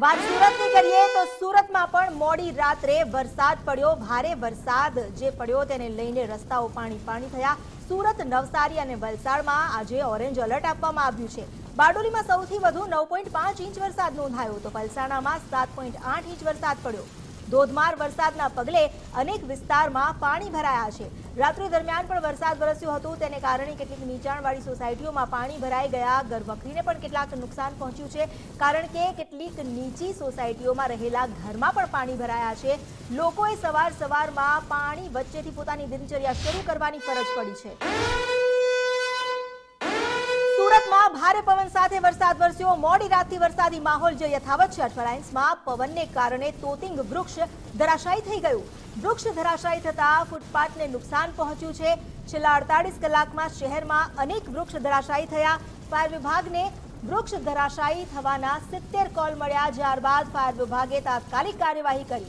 વાત સુરતની કરીએ તો સુરતમાં પણ મોડી રાત્રે વરસાદ પડ્યો। ભારે વરસાદ જે પડ્યો તેને લઈને રસ્તાઓ પાણી થયા। સુરત, નવસારી અને વલસાડમાં આજે ઓરેન્જ એલર્ટ આપવામાં આવ્યું છે। બારડોલીમાં સૌથી વધુ 9.5 ઇંચ વરસાદ નોંધાયો તો પલસાણામાં 7.8 ઇંચ વરસાદ પડ્યો। ધોધમાર વરસાદના પગલે અનેક વિસ્તારમાં પાણી ભરાયા છે। રાત્રિ દરમિયાન પણ વરસાદ વરસ્યો હતો, તેને કારણે કેટલીક નીચાણવાળી સોસાયટીઓમાં પાણી ભરાઈ ગયા। ઘરવખરીને પણ કેટલાક નુકસાન પહોંચ્યું છે, કારણ કે કેટલીક નીચી સોસાયટીઓમાં રહેલા ઘરમાં પણ પાણી ભરાયા છે। લોકોએ સવારમાં પાણી વચ્ચેથી પોતાની દિનચર્યા શરૂ કરવાની ફરજ પડી છે। સુરતમાં ભારે પવન સાથે વરસાદ વરસ્યો। મોડી રાતથી વરસાદી માહોલ જે યથાવત છે। 18 ઇંચમાં પવનને કારણે તોતિંગ વૃક્ષ ધરાશાયી થઈ ગયું। વૃક્ષ ધરાશાયી થતા ફૂટપાથને નુકસાન પહોંચ્યું છે। છેલ્લા 48 કલાકમાં શહેરમાં અનેક વૃક્ષ ધરાશાયી થયા। ફાયર વિભાગને વૃક્ષ ધરાશાયી થવાના 70 કોલ મળ્યા, ત્યારબાદ ફાયર વિભાગે તાત્કાલિક કાર્યવાહી કરી।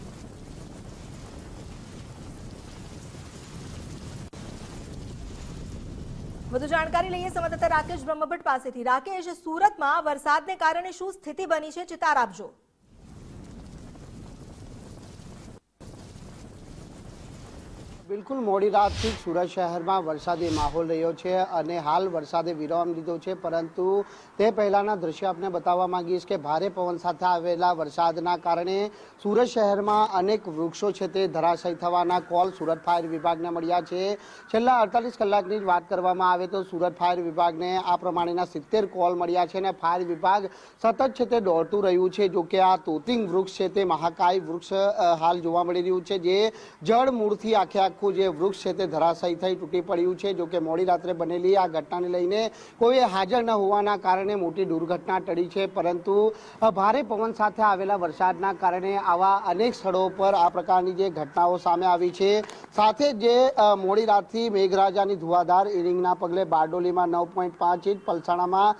વધુ જાણકારી લઈએ સંવાદદાતા રાકેશ બ્રહ્મભટ્ટ પાસેથી। રાકેશ, સુરતમાં વરસાદને કારણે શું સ્થિતિ બની છે, ચિતાર આપજો। બિલકુલ મોડી રાતથી સુરત શહેરમાં વરસાદી માહોલ રહ્યો છે અને હાલ વરસાદે વિરામ લીધો છે, પરંતુ તે પહેલાના દ્રશ્ય આપને બતાવવા માંગીશ કે ભારે પવન સાથે આવેલા વરસાદના કારણે સુરત શહેરમાં અનેક વૃક્ષો છે તે ધરાશાયી થવાના કોલ સુરત ફાયર વિભાગને મળ્યા છે। છેલ્લા 48 કલાકની જ વાત કરવામાં આવે તો સુરત ફાયર વિભાગને આ પ્રમાણેના 70 કોલ મળ્યા છે અને ફાયર વિભાગ સતત છે તે દોડતું રહ્યું છે। જો કે આ તોતિંગ વૃક્ષ છે તે મહાકાય વૃક્ષ હાલ જોવા મળી રહ્યું છે, જે જળ મૂળથી આખે જે વૃક્ષ છે તે ધરાશાયી થઈ તૂટી પડ્યું છે। જો કે મોડી રાત્રે બનેલી આ ઘટનાને લઈને કોઈ હાજર ન હોવાના કારણે મોટી દુર્ઘટના ટળી છે, પરંતુ ભારે પવન સાથે આવેલા વરસાદના કારણે આવા અનેક સ્થળો પર આ પ્રકારની જે ઘટનાઓ સામે આવી છે। સાથે જે મોડી રાતથી મેઘરાજાની ધુવાધાર ઇનિંગના પગલે બારડોલીમાં 9.5 ઇંચ, પલસાણામાં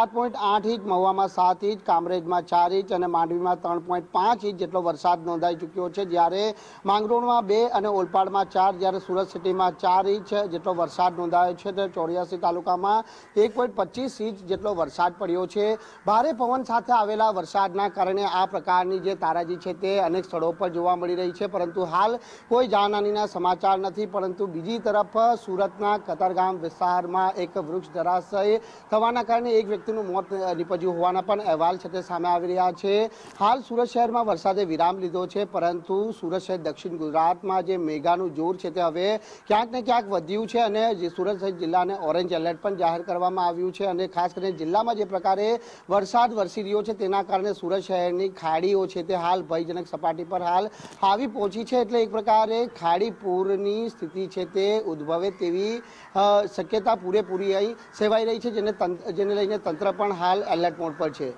7.8 ઇંચ, મહુવામાં 7 ઇંચ, કામરેજમાં 4 ઇંચ અને માંડવીમાં 3.5 ઇંચ જેટલો વરસાદ નોંધાઈ ચૂક્યો છે, જ્યારે માંગરોળમાં 2 અને ઓલપાડમાં 4, જ્યારે સુરત સિટીમાં 4 ઇંચ જેટલો વરસાદ નોંધાયો છે। તો 84 તાલુકામાં 1.25 ઇંચ જેટલો વરસાદ પડ્યો છે। ભારે પવન સાથે આવેલા વરસાદના કારણે આ પ્રકારની જે તારાજી છે તે અનેક સ્થળો પર જોવા મળી રહી છે, પરંતુ હાલ કોઈ જાનહાનિના સમાચાર નથી। પરંતુ બીજી તરફ સુરતના કતારગામ વિસ્તારમાં એક વૃક્ષ ધરાશાયી થવાના કારણે એક વ્યક્તિનું મોત નીપજ્યું હોવાના પણ અહેવાલ છે તે સામે આવી રહ્યા છે। હાલ સુરત શહેરમાં વરસાદે વિરામ લીધો છે, પરંતુ સુરત શહેર દક્ષિણ ગુજરાતમાં જે મેઘાનું જોર છે તે હવે ક્યાંક ને ક્યાંક વધ્યું છે અને સુરત સહિત જિલ્લાને ઓરેન્જ એલર્ટ પણ જાહેર કરવામાં આવ્યું છે। અને ખાસ કરીને જિલ્લામાં જે પ્રકારે વરસાદ વરસી રહ્યો છે તેના કારણે સુરત શહેરની ખાડીઓ છે તે હાલ ભયજનક સપાટી પર હાલ આવી પહોંચી છે, એટલે એક પ્રકારે ખાડી પૂરની સ્થિતિ છે તે ઉદ્ભવે તેવી શક્યતા પૂરેપૂરી અહીં સેવાઈ રહી છે, જેને લઈને તંત્ર પણ હાલ એલર્ટ મોડ પર છે।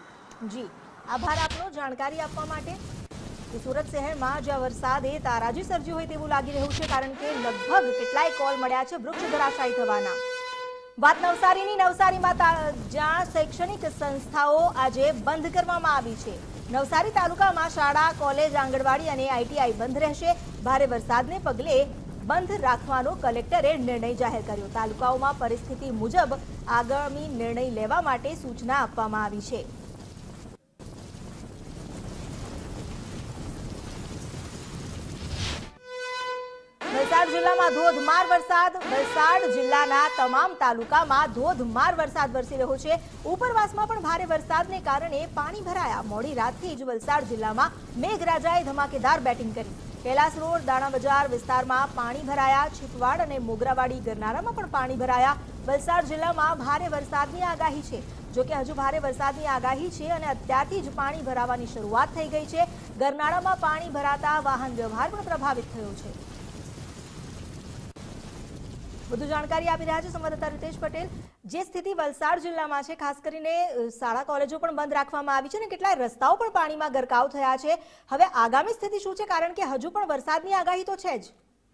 જી આભાર આપનો જાણકારી આપવા માટે। સુરત શહેરમાં જ્યાં વરસાદે તારાજી સર્જ્યું હોય તેવું લાગી રહ્યું છે, કારણ કે લગભગ કેટલાય કોલ મળ્યા છે વૃક્ષ ધરાશાયી થવાના। વાત નવસારીની। નવસારીમાં જ્યાં શૈક્ષણિક સંસ્થાઓ આજે બંધ કરવામાં આવી છે। નવસારી તાલુકામાં શાળા, કોલેજ, આંગણવાડી અને ITI બંધ રહેશે। ભારે વરસાદને પગલે બંધ રાખવાનો કલેક્ટરે નિર્ણય જાહેર કર્યો। તાલુકાઓમાં પરિસ્થિતિ મુજબ આગામી નિર્ણય લેવા માટે સૂચના આપવામાં આવી છે। વલસાડ જિલ્લામાં ધોધમાર વરસાદ। વલસાડ જિલ્લાના તમામ તાલુકામાં ધોધમાર વરસાદ વરસી રહ્યો છે। ઉપરવાસમાં પણ ભારે વરસાદને કારણે પાણી ભરાયા। મોડી રાતથી જ વલસાડ જિલ્લામાં મેઘરાજાએ ધમાકેદાર બેટિંગ કરી। कैलास रोड, दाणा बजार विस्ताરમાં પાણી ભરાયા। છીપવાડ અને મોગરાવાડી ગરનાળામાં પણ પાણી ભરાયા। વલસાડ જિલ્લામાં ભારે વરસાદની આગાહી છે। જો કે હજુ ભારે વરસાદની આગાહી છે અને અત્યારથી જ પાણી ભરાવાની શરૂઆત થઈ ગઈ છે। ગરનાળામાં પાણી ભરાતા વાહન વ્યવહાર પણ પ્રભાવિત થયો છે। વધુ જાણકારી આપી રહ્યા છે સંવાદદાતા રીતેશ પટેલ। જે સ્થિતિ વલસાડ જિલ્લામાં છે, ખાસ કરીને શાળા કોલેજો પણ બંધ રાખવામાં આવી છે અને કેટલાય રસ્તાઓ પણ પાણીમાં ગરકાવ થયા છે। હવે આગામી સ્થિતિ શું છે, કારણ કે હજુ પણ વરસાદની આગાહી તો છે જ।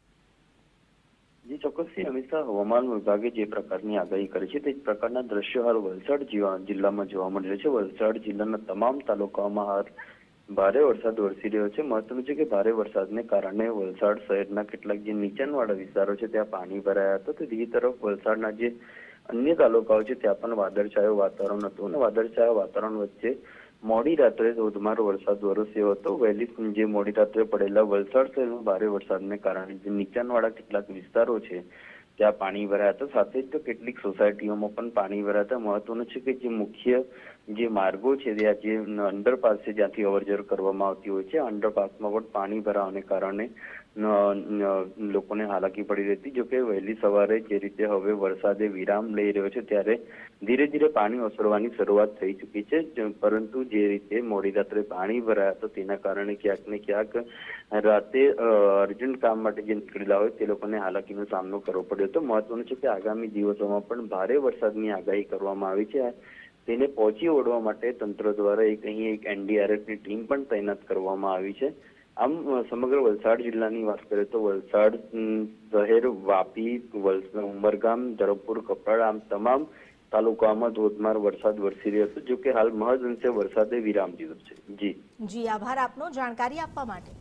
જી ચોક્કસથી હંમેશા હવામાન વિભાગે જે પ્રકારની આગાહી કરી છે તે જ પ્રકારના દ્રશ્યો હાલ વલસાડ જિલ્લામાં જોવા મળી રહ્યા છે। વલસાડ જિલ્લાના તમામ તાલુકાઓમાં હાલ ભારે વરસાદ વરસી રહ્યો છે। મહત્વનું છે કે ભારે વરસાદને કારણે વલસાડ શહેરના કેટલાક જે નીચાણવાળા વિસ્તારો છે ત્યાં પાણી ભરાયા હતા, તો બીજી તરફ વલસાડના જે અન્ય તાલુકાઓ છે ત્યાં પણ વાદળછાયું વાતાવરણ હતું અને વાદળછાયા વાતાવરણ વચ્ચે મોડી રાત્રે ધોધમાર વરસાદ વરસ્યો હતો. વહેલી જે મોડી રાત્રે પડેલા વલસાડ શહેરમાં ભારે વરસાદને કારણે જે નીચાણવાળા કેટલાક વિસ્તારો છે ત્યાં પાણી ભરાયા હતા. સાથે જ કેટલીક સોસાયટીઓમાં પણ પાણી ભરાયા હતા. મહત્વનું છે કે જે મુખ્ય જે માર્ગો છે ત્યાં જે અંડરપાસ છે જ્યાંથી અવરજવર કરવામાં આવતી હોય છે, અંડરપાસમાં પણ પાણી ભરાવાને કારણે લોકોને હાલાકી પડી રહી હતી. જોકે વહેલી સવારે જે રીતે હવે વરસાદે વિરામ લઈ રહ્યો છે ત્યારે ધીરે ધીરે પાણી ઓસરવાની શરૂઆત થઈ ચૂકી છે. પરંતુ જે રીતે મોડી રાત્રે પાણી ભરાયા તો તેના કારણે ક્યાંક ને ક્યાંક રાતે અર્જન્ટ કામ માટે જે નીકળેલા હોય તે લોકોને હાલાકીનો સામનો કરવો પડ્યો હતો. મહત્વનું છે કે આગામી દિવસોમાં પણ ભારે વરસાદની આગાહી કરવામાં આવી છે. તેને પહોંચી વળવા માટે તંત્ર દ્વારા એક એનડીઆરએફની ટીમ પણ તૈનાત કરવામાં આવી છે. આમ સમગ્ર વલસાડ જિલ્લાની વાત કરીએ તો વલસાડ શહેર, વાપી, ઉમરગામ, ધરમપુર, કપરાડા આમ તમામ તાલુકાઓમાં ધોધમાર વરસાદ વરસી રહ્યો હતો. જો કે હાલ મહદ અંશે વરસાદે વિરામ લીધો છે. જી આભાર આપનો જાણકારી આપવા માટે.